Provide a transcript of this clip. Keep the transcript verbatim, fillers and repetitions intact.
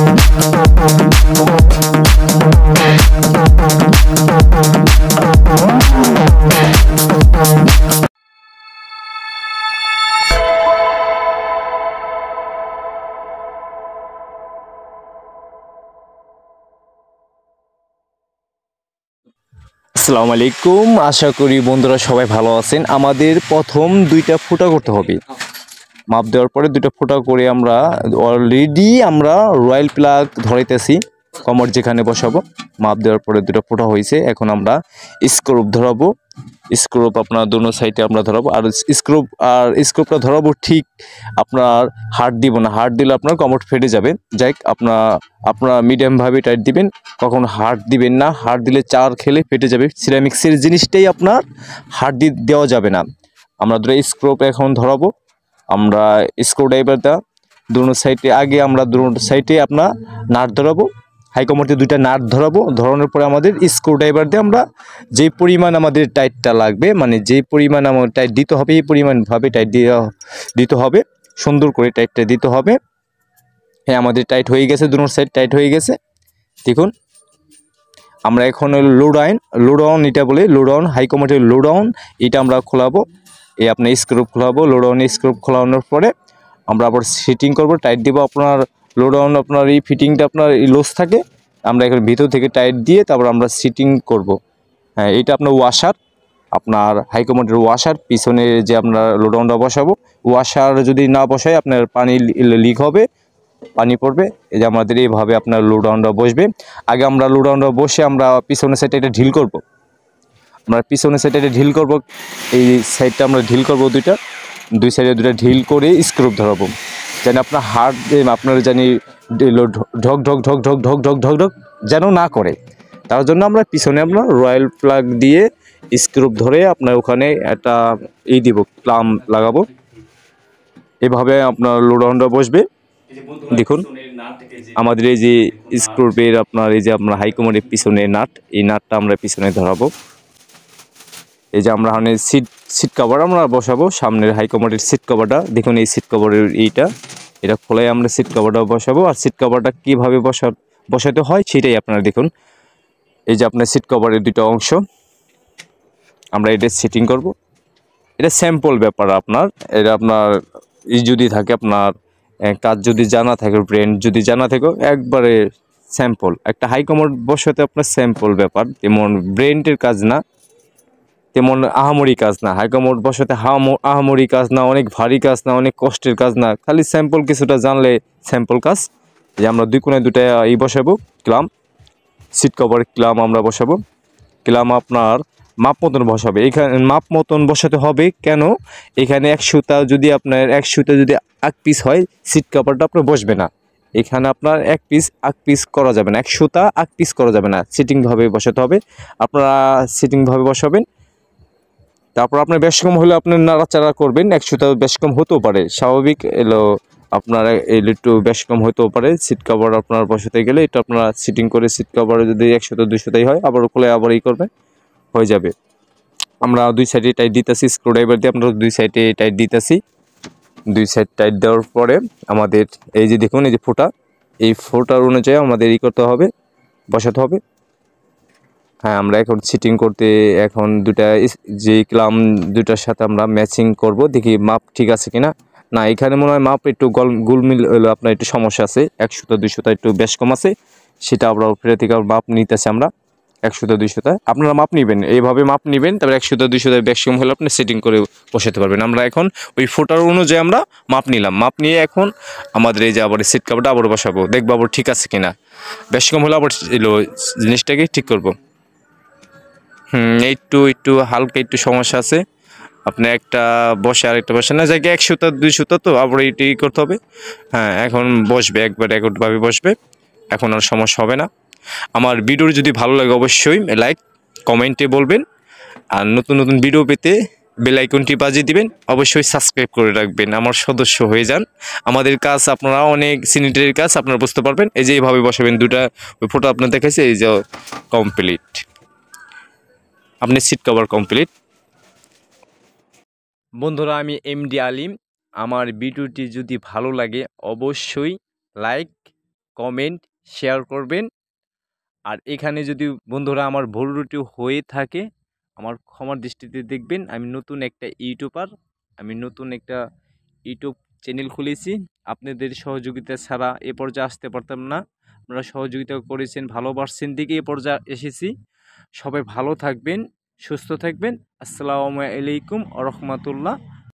আসসালামু আলাইকুম, আশা করি বন্ধুরা সবাই ভালো আছেন। আমাদের প্রথম দুইটা ফুটা করতে হবে। মাপ দেওয়ার পরে দুইটা ফুটা করে আমরা অলরেডি আমরা রয়্যাল প্লাগ ধরাইতেছি কমর যেখানে বসাবো। মাপ দেওয়ার পরে দুটো ফুটা হয়েছে, এখন আমরা স্ক্রুপ ধরাবো। স্ক্রুপ আপনার দোনো সাইডে আমরা ধরাবো, আর স্ক্রুপ আর স্ক্রুপটা ধরাবো ঠিক আপনার হার্ড দিব না, হার্ড দিলে আপনার কমর ফেটে যাবে। যাই আপনার আপনার মিডিয়ামভাবে টাইট দিবেন, কখনো হার্ড দিবেন না, হার্ড দিলে চার খেলে ফেটে যাবে। সিরামিক্সের জিনিসটাই আপনার হার্ড দিয়ে দেওয়া যাবে না। আমরা দুটো স্ক্রুপ এখন ধরাবো। আমরা স্ক্রু ড্রাইভারটা দুটো সাইডে আগে আমরা দুটো সাইডে আপনার নাট ধরাবো, হাইকমোডে দুইটা নাট ধরাবো। ধরানোর পরে আমাদের স্ক্রু ড্রাইভার দিয়ে আমরা যে পরিমাণ আমাদের টাইটটা লাগবে, মানে যে পরিমাণ আমাদের টাইট দিতে হবে, এই পরিমাণভাবে টাইট দিয়ে দিতে হবে, সুন্দর করে টাইটটা দিতে হবে। হ্যাঁ, আমাদের টাইট হয়ে গেছে, দুটো সাইড টাইট হয়ে গেছে। দেখুন আমরা এখন লোডাউন লোডাউন এটা বলে লোডাউন হাইকমোডের লোডাউন এটা আমরা খোলাবো। এই আপনার স্ক্রুপ খোলাবো, লোডাউন স্ক্রুপ খোলানোর পরে আমরা আবার ফিটিং করব, টাইট দিব। আপনার লোডাউন আপনার এই ফিটিংটা আপনার এই লুজ থাকে, আমরা এখন ভিতর থেকে টাইট দিয়ে তারপর আমরা সিটিং করব। হ্যাঁ, এটা আপনার ওয়াশার, আপনার হাইকমোডের ওয়াশার পিছনে যে আপনার লোডাউনটা বসাবো। ওয়াশার যদি না বসাই আপনার পানি লিক হবে, পানি পড়বে। এই যে আমাদের এইভাবে আপনার লোডাউনটা বসবে। আগে আমরা লোডাউনটা বসে আমরা পিছনের সাইডে এটা ঢিল করব। আমরা পিছনের সাইডে এটা ঢিল করব, এই সাইডটা আমরা ঢিল করব দুইটা, দুই সাইডে দুটা ঢিল করে স্ক্রুপ ধরাবো, যেন আপনার হার্ড আপনার জানি ঢক ঢক ঢক ঢক ঢক ঢক ঢক ঢক যেন না করে। তার জন্য আমরা পিছনে আপনার রয়্যাল প্লাগ দিয়ে স্ক্রুপ ধরে আপনার ওখানে একটা এই দিব, ক্লাম লাগাবো। এভাবে আপনার লোডাউনটা বসবে। দেখুন আমাদের এই যে স্ক্রুপের আপনার এই যে আপনার হাইকমোডের পিছনে নাট, এই নাটটা আমরা পিছনে ধরাবো। এই যে আমরা ওখানে সিট সিট কভার আমরা বসাবো, সামনের হাইকমোডের সিট কভারটা দেখুন, এই সিট কভারের এইটা এটা খোলাই আমরা সিট কভারটা বসাবো। আর সিট কভারটা কীভাবে বসা বসাতে হয় সেটাই আপনারা দেখুন। এই যে আপনার সিট কভারের দুটো অংশ আমরা এটা সেটিং করব। এটা স্যাম্পল ব্যাপার আপনার, এটা আপনার ই যদি থাকে আপনার কাজ যদি জানা থাকে, ব্র্যান্ড যদি জানা থাকে, একবারে স্যাম্পল একটা হাইকমোড বসাতে আপনার স্যাম্পল ব্যাপার, তেমন ব্র্যান্ডের কাজ না, তেমন আহামরি কাজ না। হাইকমোড বসাতে আহামরি কাজ না, অনেক ভারী কাজ না, অনেক কষ্টের কাজ না, খালি স্যাম্পল কিছুটা জানলে স্যাম্পল কাজ। যে আমরা দুই কোণে দুটা ই বসাবো, ক্লাম সিট কভার ক্লাম আমরা বসাবো। ক্লাম আপনার মাপ মতন বসাবে, এখানে মাপ মতন বসাতে হবে। কেন? এখানে এক সুতা যদি আপনার এক সুতা যদি এক পিস হয়, সিট কভারটা আপনার বসবে না। এখানে আপনার এক পিস এক পিস করা যাবে না, এক সুতা এক পিস করা যাবে না, সিটিংভাবে বসাতে হবে। আপনারা সিটিংভাবে বসাবেন। তারপর আপনার বেশ কম হলে আপনার নাড়াচাড়া করবেন, এক সুতা বেশ কম হতেও পারে, স্বাভাবিক। এলো আপনার এলো একটু বেশ কম হতেও পারে। সিট কভার আপনার বসাতে গেলে এটা আপনারা সিটিং করে সিট কভারে যদি এক সুতা দুই সুতাই হয়, আবার খুলে আবার ই করবেন, হয়ে যাবে। আমরা দুই সাইডে টাইট দিতেছি, স্ক্রু ড্রাইভার দিয়ে আমরা দুই সাইডে টাইট দিতেছি। দুই সাইড টাইট দেওয়ার পরে আমাদের এই যে দেখুন এই যে ফোঁটা, এই ফোঁটার অনুযায়ী আমাদের ই করতে হবে, বসাতে হবে। হ্যাঁ, আমরা এখন সিটিং করতে এখন দুটা যে ক্লাম দুটার সাথে আমরা ম্যাচিং করব, দেখি মাপ ঠিক আছে কিনা। না, এখানে মনে হয় মাপ একটু গল গুলমিল হলো, আপনার একটু সমস্যা আছে, এক সুতা দুই সুতা একটু বেশ কম আছে, সেটা আমরা উপরে থেকে মাপ নিতেছি। আমরা এক সুতা দুই সুতা আপনারা মাপ নেবেন, এইভাবে মাপ নেবেন, তারপর এক সুতা দুই সুতা বেশ কম হলে আপনি সেটিং করে বসাতে পারবেন। আমরা এখন ওই ফোটার অনুযায়ী আমরা মাপ নিলাম, মাপ নিয়ে এখন আমাদের এই যে আবার সিট কাপড়টা আবার বসাবো, দেখবো আবার ঠিক আছে কিনা। বেশ কম হলে আবার এলো জিনিসটাকে ঠিক করব। হুম, একটু একটু হালকা একটু সমস্যা আছে, আপনি একটা বসে আরেকটা বসে না, জায়গায় এক সুতা দুই সুতা তো আবার এইটাই করতে হবে। হ্যাঁ, এখন বসবে, একবার একভাবে বসবে, এখন আর সমস্যা হবে না। আমার ভিডিও যদি ভালো লাগে অবশ্যই লাইক কমেন্টে বলবেন, আর নতুন নতুন ভিডিও পেতে বেল আইকনটি বাজিয়ে দিবেন, অবশ্যই সাবস্ক্রাইব করে রাখবেন, আমার সদস্য হয়ে যান। আমাদের কাজ আপনারা অনেক স্যানিটারির কাজ আপনারা বুঝতে পারবেন। এই যে এইভাবে বসাবেন, দুটা ওই ফটো আপনার দেখাইছে, এই যে কমপ্লিট, আপনি সিট কভার কমপ্লিট। বন্ধুরা, আমি এমডি আলিম। আমার ভিডিওটি যদি ভালো লাগে অবশ্যই লাইক কমেন্ট, শেয়ার করবেন। আর এখানে যদি বন্ধুরা আমার ভুল ত্রুটি হয়ে থাকে আমার ক্ষমার দৃষ্টিতে দেখবেন। আমি নতুন একটা ইউটিউবার, আমি নতুন একটা ইউটিউব চ্যানেল খুলেছি। আপনাদের সহযোগিতা ছাড়া এ পর্যায়ে আসতে পারতাম না। আপনারা সহযোগিতা করেছেন, ভালোবাসছেন দিকে এ পর্যায়ে এসেছি। সবাই ভালো থাকবেন, সুস্থ থাকবেন। আসসালামু আলাইকুম ওয়া রাহমাতুল্লাহ।